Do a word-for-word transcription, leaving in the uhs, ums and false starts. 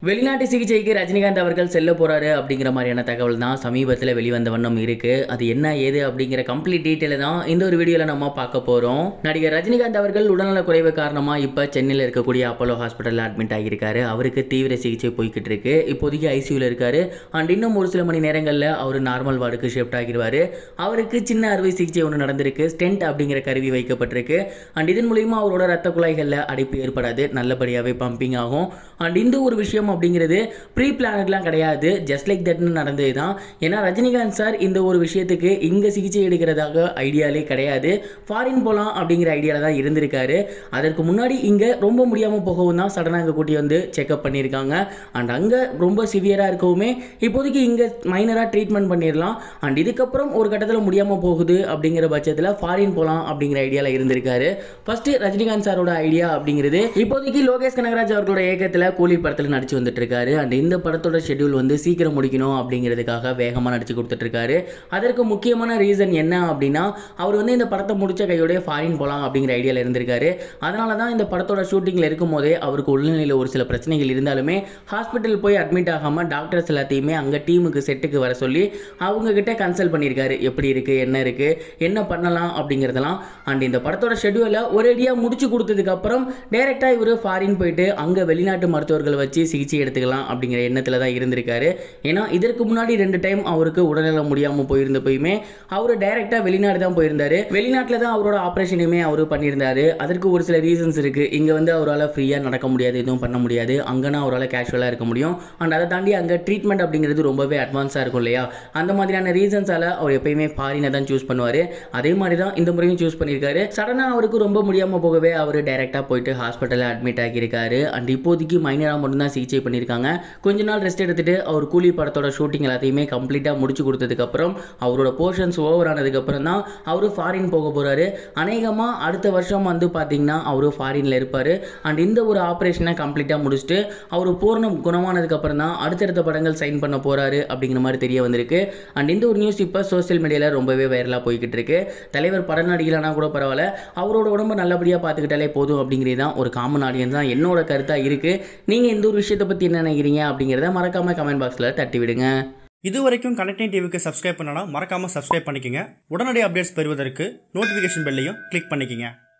வெளிநாட்டு சிகிச்சைக்கு ரஜினிகாந்த் அவர்கள் செல்ல போறாரு அப்படிங்கிற மாதிரியான தகவல் தான் சமீபத்தில் வெளிவந்த வண்ணம் இருக்கு. அது என்ன ஏது அப்படிங்கிற கம்ப்ளீட் டீட்டெயில் தான் இந்த ஒரு வீடியோல நம்ம பார்க்க போறோம். நடிகர் ரஜினிகாந்த் அவர்கள் உடல்நல குறைவு காரணமா இப்ப சென்னையில் இருக்கக்கூடிய அப்போலோ ஹாஸ்பிட்டல் அட்மிட் ஆகியிருக்காரு. அவருக்கு தீவிர சிகிச்சை போய்கிட்டு இருக்கு. இப்போதைக்கு ஐசியூல இருக்காரு. அண்ட் இன்னும் ஒரு சில மணி நேரங்களில் அவர் நார்மல் வார்டுக்கு ஷிஃப்ட் ஆகிடுவாரு. அவருக்கு சின்ன அறுவை சிகிச்சை ஒன்று நடந்திருக்கு. ஸ்டென்ட் அப்படிங்கிற கருவி வைக்கப்பட்டிருக்கு. அண்ட் இதன் மூலியமா அவரோட ரத்த குழாய்களில் அடைப்பு ஏற்படாது, நல்லபடியாகவே பம்பிங் ஆகும். அண்ட் இந்த ஒரு விஷயம் அப்படிங்கிறது ப்ரீ பிளானட்லாம் கிடையாது, ஜஸ்ட் லைக் தட்னு நடந்தது தான். ஏன்னா ரஜினிகாந்த் சார் இந்த ஒரு விஷயத்துக்கு இங்கே சிகிச்சை எடுக்கிறதாக ஐடியாலே கிடையாது. ஃபாரின் போகலாம் அப்படிங்கிற ஐடியாவில் தான் இருந்திருக்காரு. அதற்கு முன்னாடி இங்கே ரொம்ப முடியாமல் போகவும் தான் சடனாக இங்கே கூட்டி வந்து செக்அப் பண்ணியிருக்காங்க. அண்ட் அங்கே ரொம்ப சிவியராக இருக்கவுமே இப்போதைக்கு இங்கே மைனராக ட்ரீட்மெண்ட் பண்ணிடலாம். அண்ட் இதுக்கப்புறம் ஒரு கட்டத்தில் முடியாமல் போகுது அப்படிங்கிற பட்சத்தில் ஃபாரின் போகலாம் அப்படிங்கிற ஐடியாவில் இருந்திருக்காரு. ஃபர்ஸ்ட் ரஜினிகாந்த் சாரோட ஐடியா அப்படிங்கிறது இப்போதைக்கு லோகேஷ் கனகராஜ் அவர்களோட இயக்கத்தில் கூலி படத்தில் நடிச்சு வந்துட்டு இருக்காரு. அண்ட் இந்த படத்தோட ஷெட்யூல் வந்து சீக்கிரம் முடிக்கணும் அப்படிங்கிறதுக்காக வேகமாக நடிச்சு கொடுத்துட்டு இருக்காரு. அதற்கு முக்கியமான ரீசன் என்ன அப்படின்னா, அவர் வந்து இந்த படத்தை முடிச்ச கையோட ஃபாரின் போகலாம் அப்படிங்கிற ஐடியாவில் இருந்திருக்காரு. அதனால தான் இந்த படத்தோட ஷூட்டிங்கில் இருக்கும் போதே அவருக்கு உடல்நிலையில் ஒரு சில பிரச்சனைகள் இருந்தாலுமே ஹாஸ்பிட்டல் போய் அட்மிட் ஆகாமல் டாக்டர்ஸ் எல்லாத்தையுமே அங்கே டீமுக்கு செட்டுக்கு வர சொல்லி அவங்க கிட்ட கன்சல்ட் பண்ணியிருக்காரு. எப்படி இருக்கு, என்ன இருக்கு, என்ன பண்ணலாம் அப்படிங்கிறதெல்லாம். அண்ட் இந்த படத்தோட ஷெட்யூலை ஒரேடியாக முடிச்சு கொடுத்ததுக்கு அப்புறம் டைரக்டாக இவர் ஃபாரின் போயிட்டு அங்கே வெளிநாட்டு மருத்துவர்கள் வச்சு சிகிச்சை எடுத்துக்கலாம் அப்படிங்கிற எண்ணத்தில் தான் இருந்திருக்காரு. ஏன்னா இதற்கு முன்னாடி ரெண்டு டைம் அவருக்கு உடல்நலம் முடியாமல் போயிருந்தப்பயுமே அவர் டைரக்டாக வெளிநாடு தான் போயிருந்தாரு. வெளிநாட்டில் தான் அவரோட ஆப்ரேஷனையுமே அவர் பண்ணியிருந்தாரு. அதற்கு ஒரு சில ரீசன்ஸ் இருக்கு. இங்கே வந்து அவரால் ஃப்ரீயாக நடக்க முடியாது, எதுவும் பண்ண முடியாது. அங்கன்னா அவரால் கேஷுவலாக இருக்க முடியும். அண்ட் அதை தாண்டி அங்கே ட்ரீட்மெண்ட் அப்படிங்கிறது ரொம்பவே அட்வான்ஸாக இருக்கும் இல்லையா? அந்த மாதிரியான ரீசன்ஸால் அவர் எப்பயுமே ஃபாரினை தான் சூஸ் பண்ணுவார். அதே மாதிரி தான் இந்த முறையும் சூஸ் பண்ணியிருக்காரு. சடனாக அவருக்கு ரொம்ப முடியாமல் போகவே அவர் டைரக்டாக போயிட்டு ஹாஸ்பிட்டலில் அட்மிட் ஆகியிருக்காரு. அண்ட் இப்போதைக்கு மைனராக மட்டும்தான் சிகிச்சை பண்ணியிருக்காங்க. கொஞ்ச நாள் ரெஸ்ட் எடுத்துட்டு அவர் கூலி படத்தோட ஷூட்டிங் எல்லாத்தையுமே கம்ப்ளீட்டாக முடிச்சு கொடுத்ததுக்கப்புறம் அவரோட போர்ஷன்ஸ் ஓவர் ஆனதுக்கப்புறம் தான் அவர் ஃபாரின் போக போகிறாரு. அநேகமாக அடுத்த வருஷம் வந்து பார்த்தீங்கன்னா அவர் ஃபாரினில் இருப்பார். அண்ட் இந்த ஒரு ஆப்ரேஷனை கம்ப்ளீட்டாக முடிச்சுட்டு அவர் பூர்ணம் குணமானதுக்கப்புறம் தான் அடுத்தடுத்த படங்கள் சைன் பண்ண போகிறாரு அப்படிங்கிற மாதிரி தெரிய வந்திருக்கு. அண்ட் இந்த ஒரு நியூஸ் இப்போ சோசியல் மீடியாவில் ரொம்பவே வைரலாக போய்கிட்டு இருக்கு. தலைவர் பட நடிகளானா கூட பரவாயில்ல, அவரோட உடம்பு நல்லபடியாக பார்த்துக்கிட்டாலே போதும் அப்படிங்கிறது தான் ஒரு காமன் ஆடியன்ஸ் தான் என்னோட கருத்தாக இருக்குது. நீங்கள் இந்த ஒரு விஷயத்தை பற்றி என்ன நினைக்கிறீங்க அப்படிங்கிறத மறக்காம கமெண்ட் பாக்ஸில் தட்டி விடுங்க. இது வரைக்கும் கனெக்டிங் டிவிக்கு சப்ஸ்கிரைப் பண்ணனா மறக்காம சப்ஸ்கிரைப் பண்ணிக்கங்க. உடனடி அப்டேட்ஸ் பெறுவதற்கு நோட்டிஃபிகேஷன் பெல்லையும் கிளிக் பண்ணிக்கங்க.